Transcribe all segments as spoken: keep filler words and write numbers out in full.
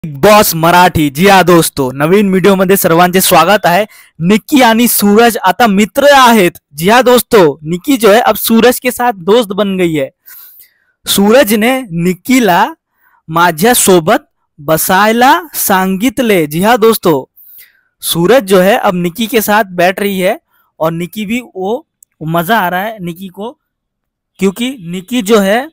Big Boss Marathi. जी हा दोस्तो, नवीन व्हिडिओमध्ये सर्वांचे स्वागत आहे। निकी आणि सूरज आता मित्र आहेत। जी हा दोस्तों, निकी जो है अब सूरज के साथ दोस्त बन गई है। सूरज ने निकीला माझ्या सोबत बसायला सांगितले। जी हा दोस्तों, सूरज जो है अब निकी के साथ बैठ रही है और निकी भी वो मजा आ रहा है निकी को, क्योंकि निकी जो है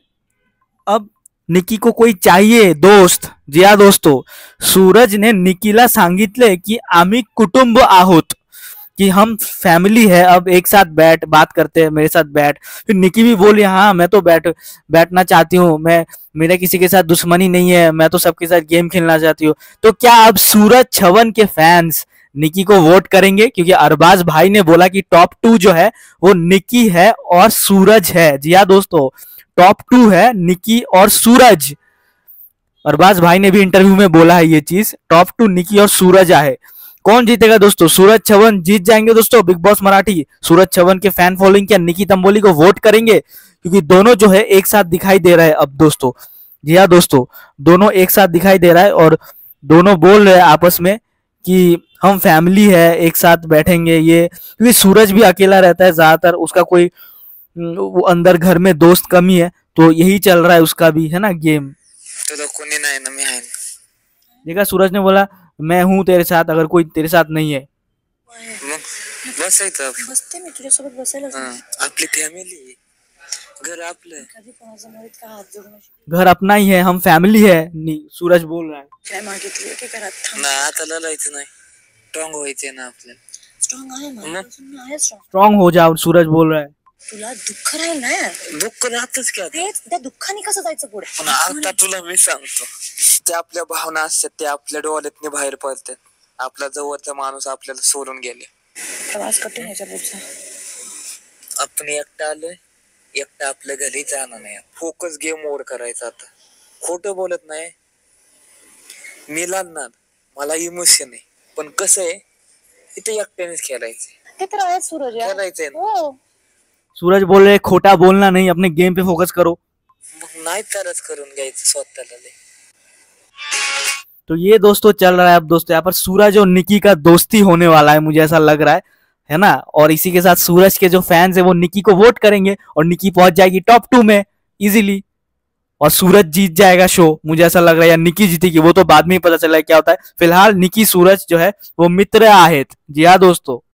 अब निकी को कोई चाहिए दोस्त। जी हा दोस्तों, सूरज ने निकीला सांगितले कि आम्ही कुटुंब आहोत, कि हम फैमिली है, अब एक साथ बैठ बात करते हैं, मेरे साथ बैठ। फिर निकी भी बोली हाँ मैं तो बैठ बैठना चाहती हूँ, मैं मेरा किसी के साथ दुश्मनी नहीं है, मैं तो सबके साथ गेम खेलना चाहती हूँ। तो क्या अब सूरज छवन के फैंस निकी को वोट करेंगे? क्योंकि अरबाज भाई ने बोला कि टॉप टू जो है वो निकी है और सूरज है। जी हाँ दोस्तों, टॉप टू है निकी और सूरज। अरबाज भाई ने भी इंटरव्यू में बोला है ये चीज, टॉप टू निकी और सूरज है। कौन जीतेगा दोस्तों? सूरज छवन जीत जाएंगे दोस्तों बिग बॉस मराठी। सूरज छवन के फैन फॉलोइंग क्या निकी तंबोली को वोट करेंगे? क्योंकि दोनों जो है एक साथ दिखाई दे रहा है अब दोस्तों। जी हाँ दोस्तों, दोनों एक साथ दिखाई दे रहा है और दोनों बोल रहे हैं आपस में कि हम फैमिली है, एक साथ बैठेंगे। ये क्योंकि सूरज भी अकेला रहता है ज्यादातर, उसका कोई वो अंदर घर में दोस्त कमी है, तो यही चल रहा है उसका भी, है ना गेम। तो कोणी नाही ना, मी आहे ना। देखा, सूरज ने बोला मैं हूं तेरे साथ, अगर कोई तेरे साथ नहीं है मग बसायचं बसते मी तुझ्यासोबत बसायला हां, आपली फॅमिली, घर आपलं। कधी कोणासमोर इतका हात जोडून अशी घर अपना ही है, हम फैमिली है। नी- सूरज बोल रहा है। काय मागितली की घरात थांब. ना आता लढायचं नाही, स्ट्रॉंग व्हायचंय ना आपल्याला। स्ट्रॉंग आहे मग? माझ्यापासून मी आहे स्ट्रॉंग. स्ट्रांग हो जाओ, सूरज बोल रहा है। तुला दुःख राहील ना यार, दुःख राहतच की आता। तेच त्या दुःखाने कसं जायचं पुढे? पण आता तुला मी सांगतो, ते आपल्या भावना असतात, ते आपल्या डोळ्यातनं बाहेर पडतात। आपला जवळचा माणूस आपल्याला सोडून गेले, प्रवास कठीण याच्या पुढचा. आपण एकटा आलोय, एकटा आपल्या घरी जाणार नाही। फोकस गेम ओव्हर करायचा आता, खोटं बोलत नाही। मी लढणार, मला इमोशन आहे, पण कसं आहे इथे एकट्यानेच खेळायचं, ते तर आहे सूरज यार. खेळायचंय ना। हो, सूरज बोल रहे खोटा बोलना नहीं, अपने गेम पे फोकस करो। मग नाही तरच करून घ्यायचं स्वतःला लय। तो ये दोस्तों चल रहा है अब दोस्तों, यहाँ पर सूरज और निकी का दोस्ती होने वाला है, मुझे ऐसा लग रहा है है ना। और इसी के साथ सूरज के जो फैंस है वो निकी को वोट करेंगे और निकी पहुंच जाएगी टॉप टू में इजीली, और सूरज जीत जाएगा शो, मुझे ऐसा लग रहा है। या निकी जीतेगी वो तो बाद में ही पता चला है क्या होता है। फिलहाल निकी सूरज जो है वो मित्र आहेत। जी हाँ दोस्तों।